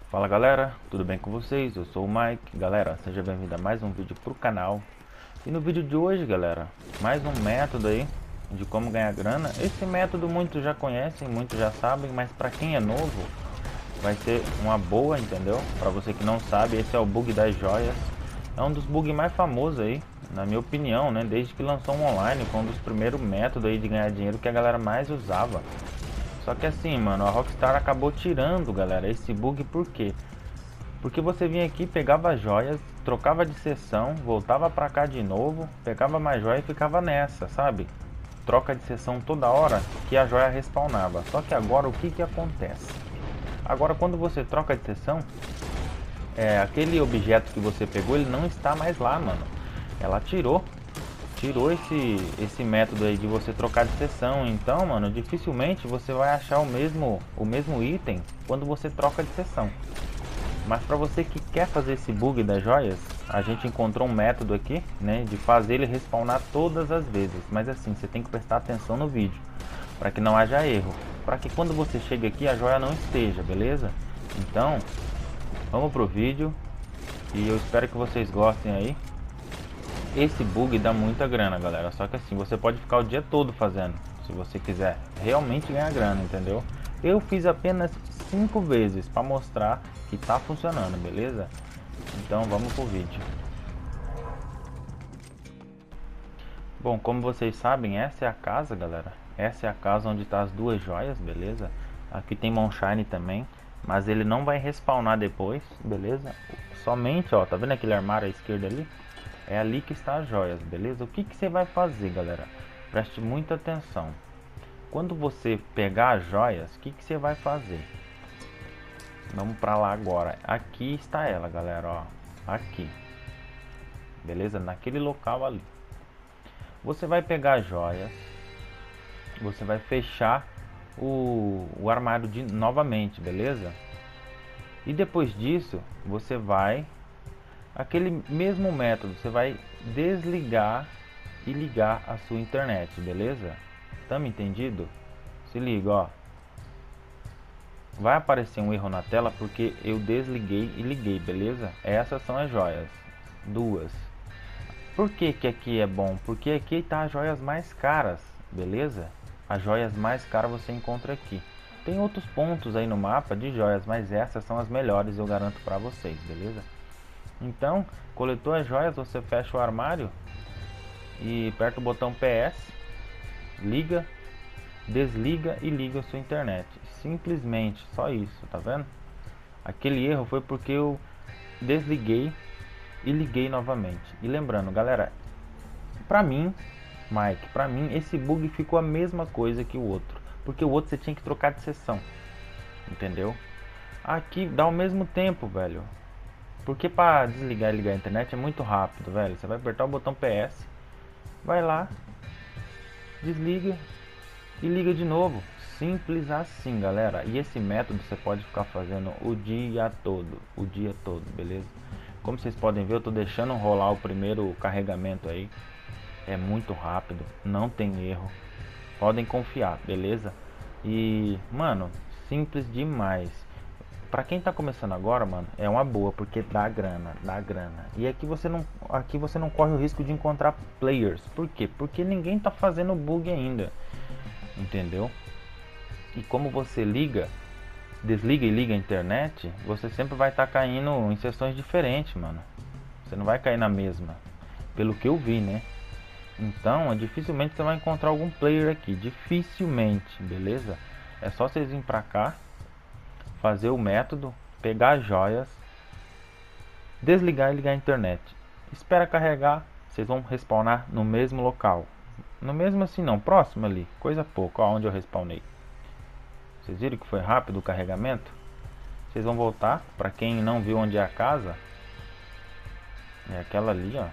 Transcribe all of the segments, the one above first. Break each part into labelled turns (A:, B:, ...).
A: Fala galera, tudo bem com vocês? Eu sou o Mike. Galera, seja bem-vindo a mais um vídeo pro canal. E no vídeo de hoje, galera, mais um método aí de como ganhar grana. Esse método muitos já conhecem, muitos já sabem, mas para quem é novo vai ser uma boa, entendeu? Para você que não sabe, esse é o bug das joias. É um dos bugs mais famosos aí, na minha opinião, né? Desde que lançou um online, foi um dos primeiros métodos aí de ganhar dinheiro que a galera mais usava. Só que assim, mano, a Rockstar acabou tirando, galera, esse bug. Por quê? Porque você vinha aqui, pegava joias, trocava de sessão, voltava pra cá de novo, pegava mais joia e ficava nessa, sabe? Troca de sessão toda hora que a joia respawnava. Só que agora o que acontece? Agora quando você troca de sessão, aquele objeto que você pegou, ele não está mais lá, mano. Ela tirou esse método aí de você trocar de sessão. Então, mano, dificilmente você vai achar o mesmo item quando você troca de sessão. Mas para você que quer fazer esse bug das joias, a gente encontrou um método aqui, né, de fazer ele respawnar todas as vezes. Mas assim, você tem que prestar atenção no vídeo, para que não haja erro, para que quando você chega aqui a joia não esteja, beleza? Então, vamos pro vídeo e eu espero que vocês gostem aí. Esse bug dá muita grana, galera, só que assim, você pode ficar o dia todo fazendo, se você quiser realmente ganhar grana, entendeu? Eu fiz apenas 5 vezes para mostrar que tá funcionando, beleza? Então vamos pro vídeo. Bom, como vocês sabem, essa é a casa, galera. Essa é a casa onde tá as duas joias, beleza? Aqui tem Moonshine também, mas ele não vai respawnar depois, beleza? Somente, ó, tá vendo aquele armário à esquerda ali? É ali que está as joias, beleza? O que você vai fazer, galera? Preste muita atenção. Quando você pegar as joias, o que você vai fazer? Vamos pra lá agora. Aqui está ela, galera, ó. Aqui. Beleza? Naquele local ali. Você vai pegar as joias. Você vai fechar o armário novamente, beleza? E depois disso, você vai... Aquele mesmo método, você vai desligar e ligar a sua internet, beleza? Tá me entendido? Se liga, ó. Vai aparecer um erro na tela porque eu desliguei e liguei, beleza? Essas são as joias, duas. Por que que aqui é bom? Porque aqui tá as joias mais caras, beleza? As joias mais caras você encontra aqui. Tem outros pontos aí no mapa de joias, mas essas são as melhores, eu garanto pra vocês, beleza? Então, coletou as joias, você fecha o armário e aperta o botão PS, liga, desliga e liga a sua internet. Simplesmente, só isso, tá vendo? Aquele erro foi porque eu desliguei e liguei novamente. E lembrando, galera, pra mim, Mike, pra mim esse bug ficou a mesma coisa que o outro, porque o outro você tinha que trocar de sessão, entendeu? Aqui dá o mesmo tempo, velho. Porque para desligar e ligar a internet é muito rápido, velho. Você vai apertar o botão PS, vai lá, desliga e liga de novo. Simples assim, galera. E esse método você pode ficar fazendo o dia todo, beleza? Como vocês podem ver, eu tô deixando rolar o primeiro carregamento aí. É muito rápido, não tem erro. Podem confiar, beleza? E, mano, simples demais. Pra quem tá começando agora, mano, é uma boa, porque dá grana, dá grana. E aqui você não corre o risco de encontrar players. Por quê? Porque ninguém tá fazendo bug ainda, entendeu? E como você desliga e liga a internet, você sempre vai estar caindo em sessões diferentes, mano. Você não vai cair na mesma, pelo que eu vi, né? Então, dificilmente você vai encontrar algum player aqui, dificilmente, beleza? É só vocês virem pra cá, fazer o método, pegar as joias, desligar e ligar a internet. Espera carregar, vocês vão respawnar no mesmo local. No mesmo assim não, próximo ali, coisa pouca, ó, onde eu respawnei. Vocês viram que foi rápido o carregamento? Vocês vão voltar, para quem não viu onde é a casa, é aquela ali, ó.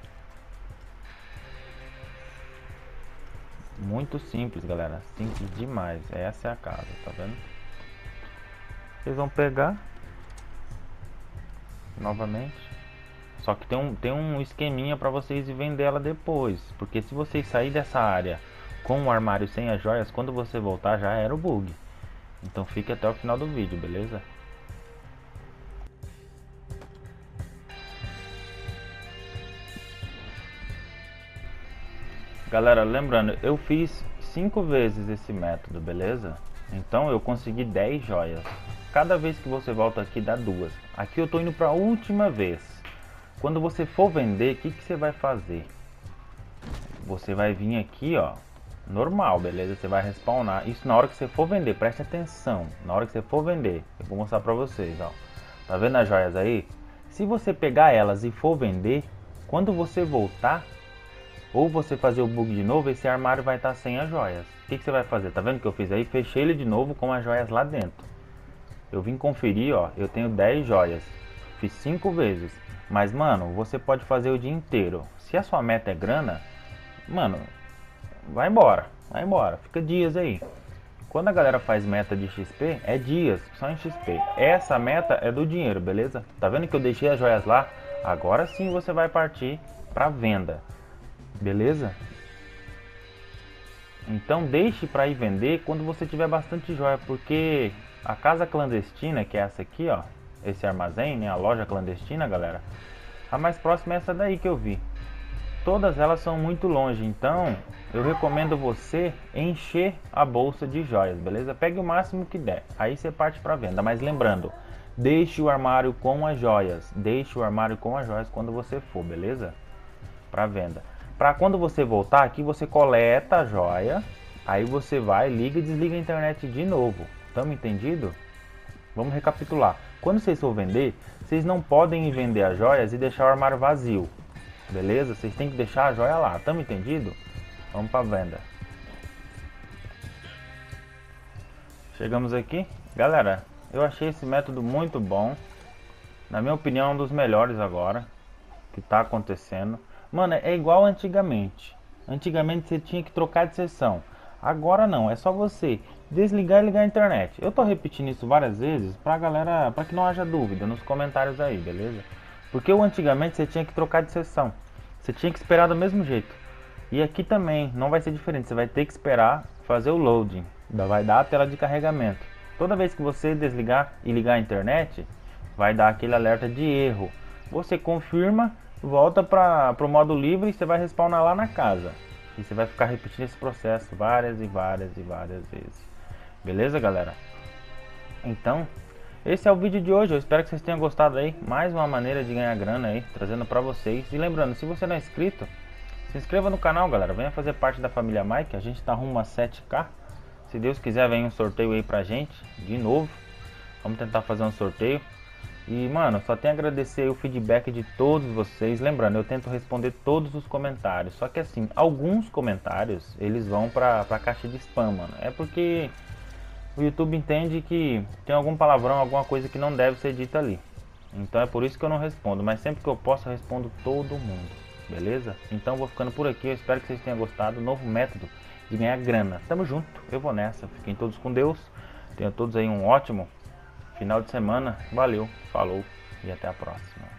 A: Muito simples, galera, simples demais. Essa é a casa, tá vendo? Vocês vão pegar novamente. Só que tem um esqueminha para vocês vender ela depois. Porque se vocês sair dessa área com o armário sem as joias, quando você voltar já era o bug. Então fique até o final do vídeo, beleza? Galera, lembrando, eu fiz 5 vezes esse método, beleza? Então eu consegui 10 joias. Cada vez que você volta aqui dá 2. Aqui eu tô indo para a última vez. Quando você for vender, o que você vai fazer? Você vai vir aqui, ó, normal, beleza? Você vai respawnar. Isso na hora que você for vender, preste atenção. Na hora que você for vender, eu vou mostrar pra vocês, ó. Tá vendo as joias aí? Se você pegar elas e for vender, quando você voltar, ou você fazer o bug de novo, esse armário vai estar sem as joias. O que você vai fazer? Tá vendo o que eu fiz aí? Fechei ele de novo com as joias lá dentro. Eu vim conferir, ó, eu tenho 10 joias. Fiz 5 vezes. Mas, mano, você pode fazer o dia inteiro. Se a sua meta é grana, mano, vai embora, fica dias aí. Quando a galera faz meta de XP, é dias, só em XP. Essa meta é do dinheiro, beleza? Tá vendo que eu deixei as joias lá? Agora sim você vai partir para venda, beleza? Então deixe para ir vender quando você tiver bastante joia, porque a casa clandestina, que é essa aqui, ó, esse armazém, né, a loja clandestina, galera, a mais próxima é essa daí que eu vi. Todas elas são muito longe, então eu recomendo você encher a bolsa de joias, beleza? Pegue o máximo que der, aí você parte para venda. Mas lembrando, deixe o armário com as joias, deixe o armário com as joias quando você for, beleza? Para venda. Para quando você voltar aqui, você coleta a joia, aí você vai, liga e desliga a internet de novo. Tamo entendido? Vamos recapitular. Quando vocês for vender, vocês não podem ir vender as joias e deixar o armário vazio. Beleza? Vocês têm que deixar a joia lá, tamo entendido? Vamos para venda. Chegamos aqui. Galera, eu achei esse método muito bom. Na minha opinião, um dos melhores agora que tá acontecendo. Mano, é igual antigamente. Antigamente você tinha que trocar de sessão. Agora não, é só você desligar e ligar a internet. Eu tô repetindo isso várias vezes pra galera, pra que não haja dúvida nos comentários aí, beleza? Porque antigamente você tinha que trocar de sessão. Você tinha que esperar do mesmo jeito. E aqui também não vai ser diferente. Você vai ter que esperar fazer o loading. Vai dar a tela de carregamento. Toda vez que você desligar e ligar a internet, vai dar aquele alerta de erro. Você confirma, volta para o modo livre e você vai respawnar lá na casa. E você vai ficar repetindo esse processo várias e várias e várias vezes. Beleza, galera? Então, esse é o vídeo de hoje. Eu espero que vocês tenham gostado aí. Mais uma maneira de ganhar grana aí, trazendo pra vocês. E lembrando, se você não é inscrito, se inscreva no canal, galera. Venha fazer parte da família Mike. A gente tá rumo a 7k. Se Deus quiser, vem um sorteio aí pra gente. De novo. Vamos tentar fazer um sorteio. E, mano, só tenho a agradecer aí o feedback de todos vocês. Lembrando, eu tento responder todos os comentários. Só que assim, alguns comentários, eles vão pra caixa de spam, mano. É porque o YouTube entende que tem algum palavrão, alguma coisa que não deve ser dita ali. Então é por isso que eu não respondo. Mas sempre que eu posso, eu respondo todo mundo. Beleza? Então vou ficando por aqui. Eu espero que vocês tenham gostado. Novo método de ganhar grana. Tamo junto. Eu vou nessa. Fiquem todos com Deus. Tenham todos aí um ótimo final de semana. Valeu, falou e até a próxima.